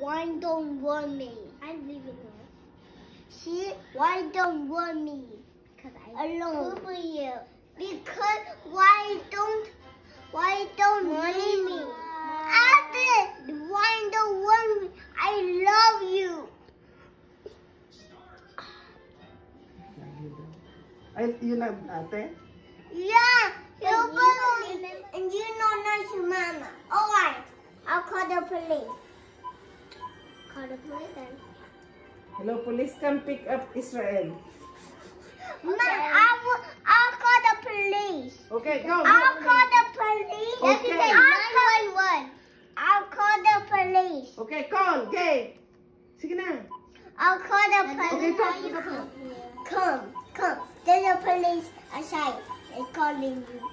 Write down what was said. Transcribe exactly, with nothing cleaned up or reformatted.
why don't want me? I'm leaving here. See, why don't want me? Because I alone. Over you. Because why don't why don't want me? After why don't want me? I love you. Ay, you love ate? Yeah, you follow me. And you know not your mama. Alright, I'll call the police. Call the police then. Hello, police, come pick up Israel. Okay. Ma, I will, I'll call the police. Okay, go. I'll call the police. Okay. I'll call, I'll call the police. Okay, call. Okay. Sige na. I'll call the police. Okay, talk to the police. Come, come. There's a police outside. It's calling you.